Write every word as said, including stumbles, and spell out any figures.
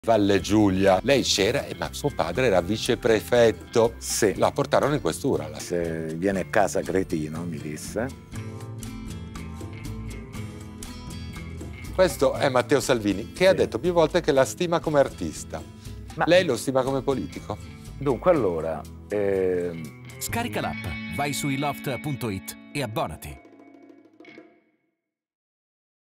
Valle Giulia. Lei c'era, eh, ma suo padre era viceprefetto. Sì. La portarono in questura. La... Se viene a casa cretino, mi disse. Questo è Matteo Salvini, che Sì. ha detto più volte che la stima come artista. Ma... Lei lo stima come politico? Dunque, allora... Eh... Scarica l'app, vai su iloft punto it e abbonati.